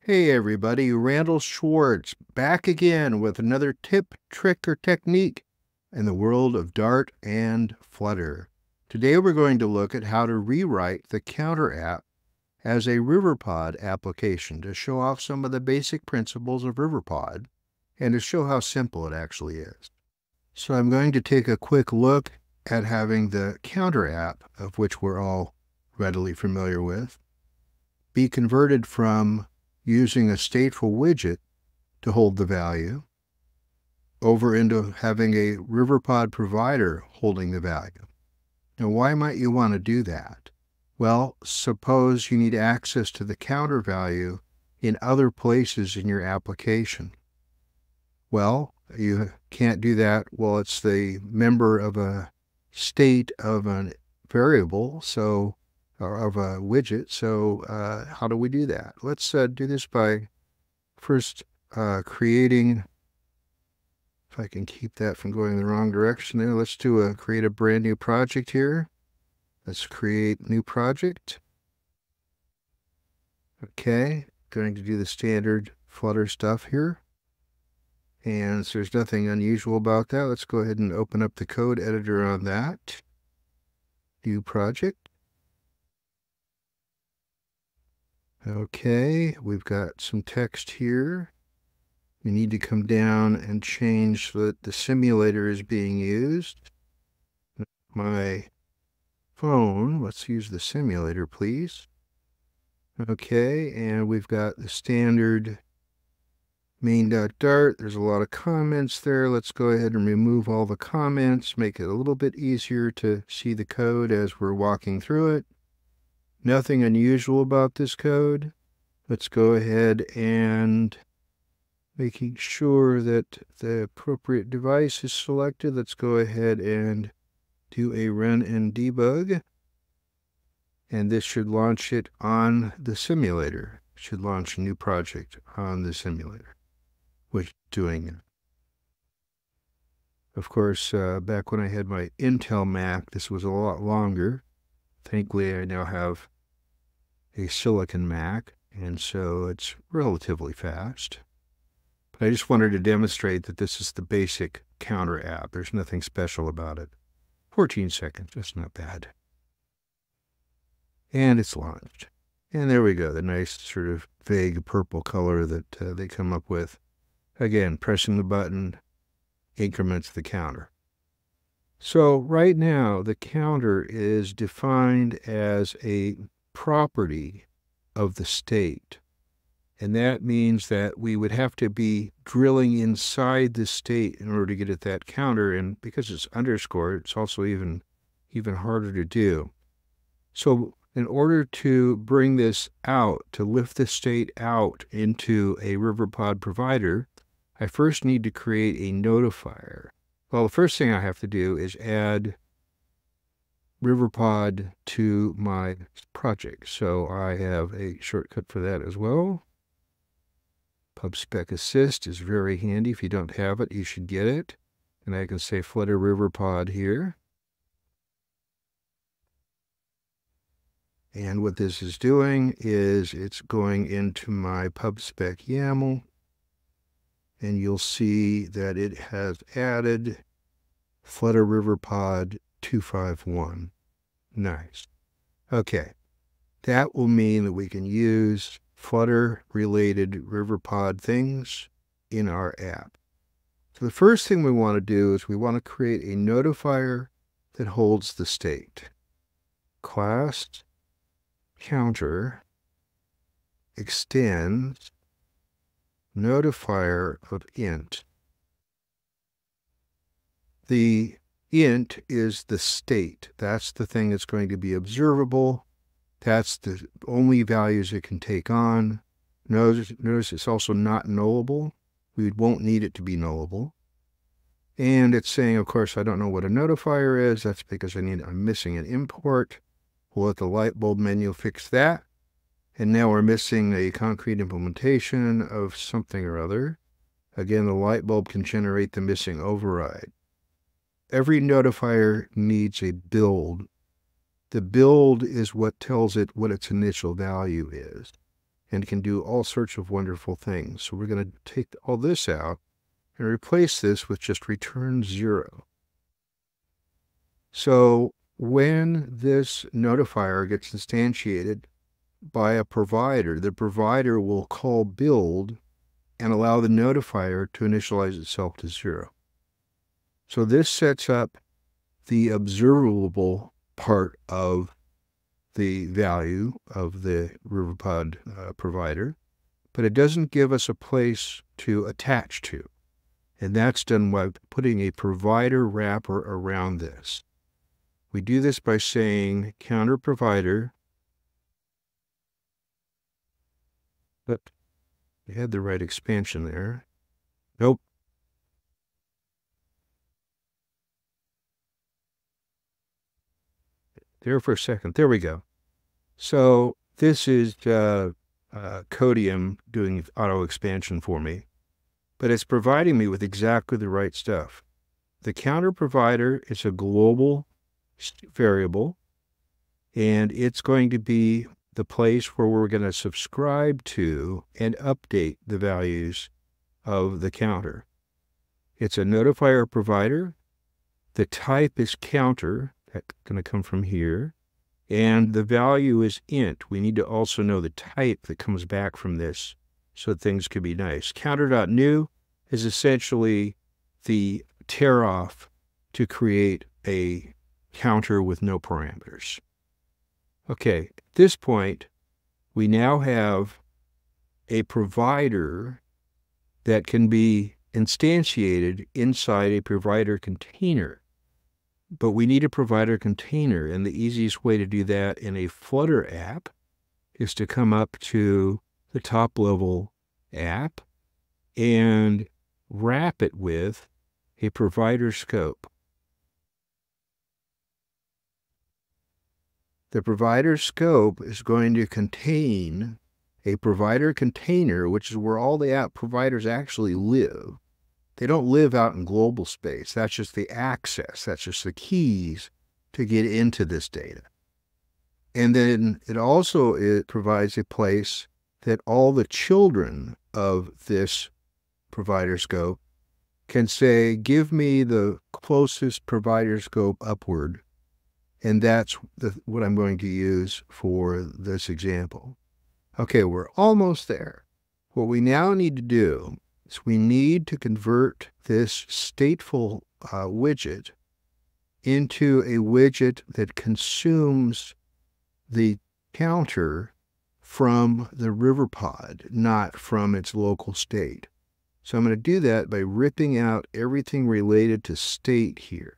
Hey everybody, Randal Schwartz back again with another tip, trick, or technique in the world of Dart and Flutter. Today we're going to look at how to rewrite the Counter app as a RiverPod application to show off some of the basic principles of RiverPod and to show how simple it actually is. So I'm going to take a quick look at having the Counter app, of which we're all readily familiar with, be converted from using a stateful widget to hold the value over into having a RiverPod provider holding the value. Now, why might you want to do that? Well, suppose you need access to the counter value in other places in your application. Well, you can't do that while it's the member of a state of a variable, or of a widget. So how do we do that? Let's do this by first creating, if I can keep that from going the wrong direction there, let's create a brand new project here. Let's create new project. Okay, going to do the standard Flutter stuff here. And so there's nothing unusual about that. Let's go ahead and open up the code editor on that. New project. Okay, we've got some text here. We need to come down and change so that the simulator is being used. My phone, let's use the simulator, please. Okay, and we've got the standard main.dart. There's a lot of comments there. Let's go ahead and remove all the comments, make it a little bit easier to see the code as we're walking through it. Nothing unusual about this code. Let's go ahead and making sure that the appropriate device is selected. Let's go ahead and do a run and debug. And this should launch it on the simulator. It should launch a new project on the simulator, which is doing it. Of course, back when I had my Intel Mac, this was a lot longer. Thankfully, I now have a Silicon Mac, and so it's relatively fast. But I just wanted to demonstrate that this is the basic counter app. There's nothing special about it. 14 seconds, that's not bad. And it's launched. And there we go, the nice sort of vague purple color that they come up with. Again, pressing the button increments the counter. So right now, the counter is defined as a property of the state. And that means that we would have to be drilling inside the state in order to get at that counter. And because it's underscored, it's also even harder to do. So in order to bring this out, to lift the state out into a RiverPod provider, I first need to create a notifier. Well, the first thing I have to do is add RiverPod to my project. So I have a shortcut for that as well. PubSpec assist is very handy. If you don't have it, you should get it. And I can say Flutter RiverPod here. And what this is doing is it's going into my PubSpec YAML. And you'll see that it has added Flutter RiverPod 251. Nice. Okay. That will mean that we can use Flutter-related RiverPod things in our app. So the first thing we want to do is we want to create a notifier that holds the state. Class counter extends notifier of int. The int is the state. That's the thing that's going to be observable. That's the only values it can take on. Notice it's also not nullable. We won't need it to be nullable. And it's saying, of course, I don't know what a notifier is. That's because I'm missing an import. We'll let the light bulb menu fix that. And now we're missing a concrete implementation of something or other. Again, the light bulb can generate the missing override. Every notifier needs a build. The build is what tells it what its initial value is. and can do all sorts of wonderful things. So we're going to take all this out and replace this with just return 0. So when this notifier gets instantiated by a provider, the provider will call build and allow the notifier to initialize itself to 0. So this sets up the observable part of the value of the RiverPod provider, but it doesn't give us a place to attach to. And that's done by putting a provider wrapper around this. We do this by saying counter provider. But we had the right expansion there. Nope. There for a second. There we go. So this is Codium doing auto expansion for me, but it's providing me with exactly the right stuff. The counter provider is a global variable, and it's going to be the place where we're going to subscribe to and update the values of the counter. It's a notifier provider. The type is counter. That's going to come from here. And the value is int. We need to also know the type that comes back from this so things can be nice. Counter.new is essentially the tear off to create a counter with no parameters. Okay, at this point, we now have a provider that can be instantiated inside a provider container. But we need a provider container, and the easiest way to do that in a Flutter app is to come up to the top level app and wrap it with a provider scope. The provider scope is going to contain a provider container, which is where all the app providers actually live. They don't live out in global space. That's just the access. That's just the keys to get into this data. And then it provides a place that all the children of this provider scope can say, give me the closest provider scope upward. And that's what I'm going to use for this example. Okay, we're almost there. What we now need to do is we need to convert this stateful widget into a widget that consumes the counter from the RiverPod, not from its local state. So I'm going to do that by ripping out everything related to state here.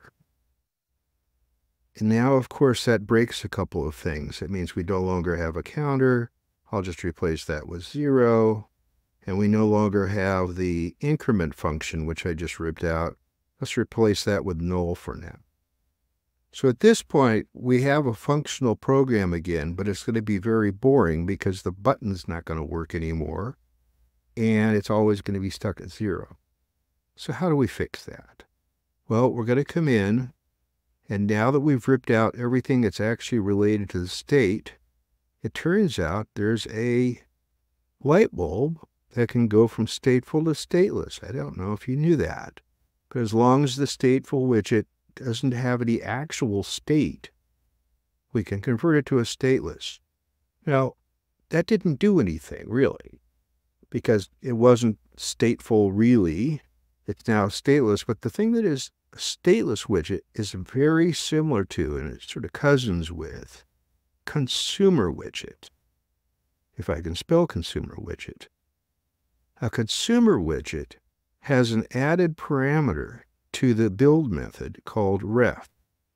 And now, of course, that breaks a couple of things. It means we no longer have a counter. I'll just replace that with 0. And we no longer have the increment function, which I just ripped out. Let's replace that with null for now. So at this point, we have a functional program again, but it's going to be very boring because the button's not going to work anymore. And it's always going to be stuck at 0. So how do we fix that? Well, we're going to come in. And now that we've ripped out everything that's actually related to the state, it turns out there's a light bulb that can go from stateful to stateless. I don't know if you knew that. But as long as the stateful widget doesn't have any actual state, we can convert it to a stateless. Now, that didn't do anything, really, because it wasn't stateful really. It's now stateless. But the thing that is a stateless widget is very similar to, and it's sort of cousins with, consumer widget. If I can spell consumer widget. A consumer widget has an added parameter to the build method called ref.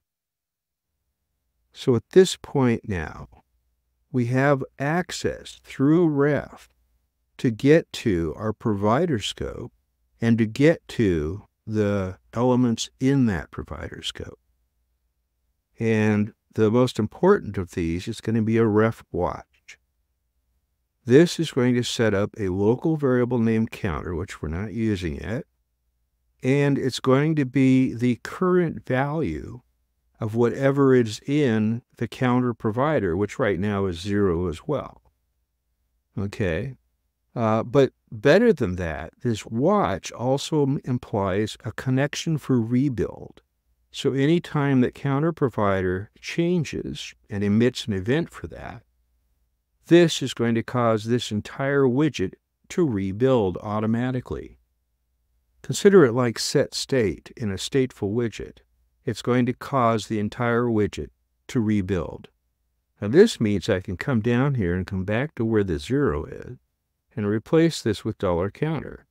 So at this point now, we have access through ref to get to our provider scope and to get to the elements in that provider scope. And the most important of these is going to be a ref watch. This is going to set up a local variable named counter, which we're not using yet. And it's going to be the current value of whatever is in the counter provider, which right now is 0 as well. Okay. But better than that, this watch also implies a connection for rebuild. So anytime that counter provider changes and emits an event for that, this is going to cause this entire widget to rebuild automatically. Consider it like set state in a stateful widget. It's going to cause the entire widget to rebuild. Now this means I can come down here and come back to where the 0 is and replace this with $counter.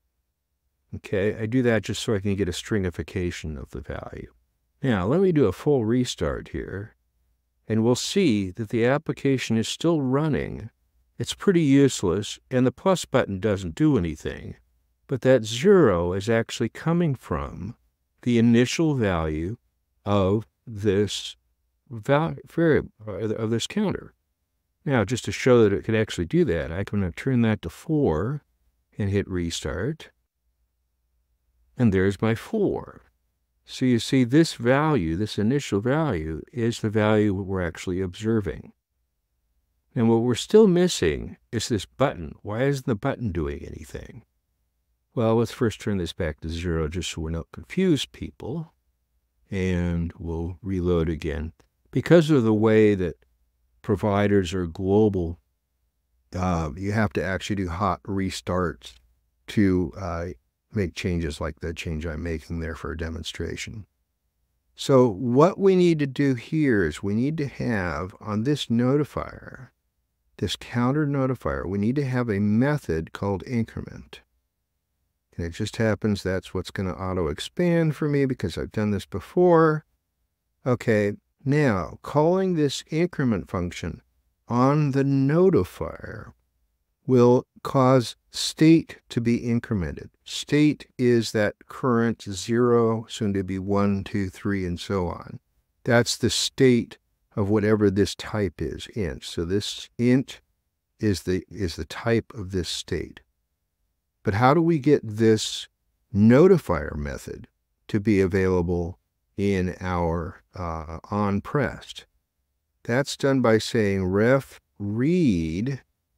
Okay, I do that just so I can get a stringification of the value. Now let me do a full restart here, and we'll see that the application is still running. It's pretty useless, and the plus button doesn't do anything, but that 0 is actually coming from the initial value of this variable, of this counter. Now, just to show that it can actually do that, I'm going to turn that to 4 and hit restart. And there's my 4. So you see this value, this initial value, is the value we're actually observing. And what we're still missing is this button. Why isn't the button doing anything? Well, let's first turn this back to 0 just so we're not confused, people. And we'll reload again. Because of the way that providers are global, you have to actually do hot restarts to make changes like the change I'm making there for a demonstration. So what we need to do here is we need to have on this notifier, this counter notifier, we need to have a method called increment. And it just happens that's what's going to auto expand for me because I've done this before. Okay, now calling this increment function on the notifier will cause state to be incremented. State is that current 0, soon to be 1, 2, 3, and so on. That's the state of whatever this type is, int. So this int is the type of this state. But how do we get this notifier method to be available in our onPressed? That's done by saying ref read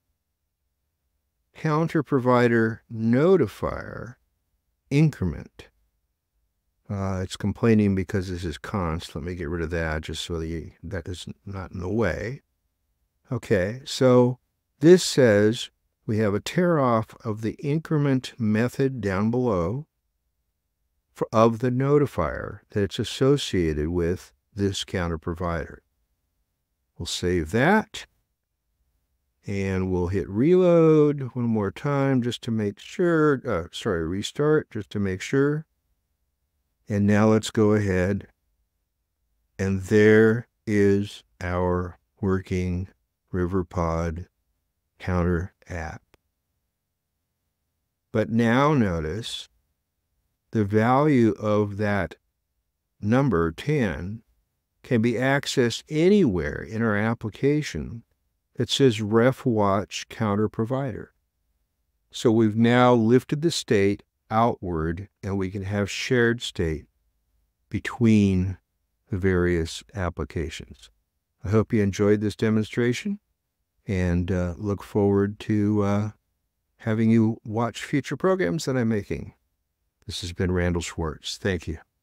counter provider notifier increment. It's complaining because this is const. Let me get rid of that just so that is not in the way. Okay, so this says we have a tear off of the increment method down below of the notifier that's associated with this counter provider. We'll save that. And we'll hit reload one more time just to make sure, restart just to make sure. And now let's go ahead. And there is our working RiverPod counter app. But now notice the value of that number 10 can be accessed anywhere in our application. It says ref watch counter provider. So we've now lifted the state outward and we can have shared state between the various applications. I hope you enjoyed this demonstration and look forward to having you watch future programs that I'm making. This has been Randal Schwartz. Thank you.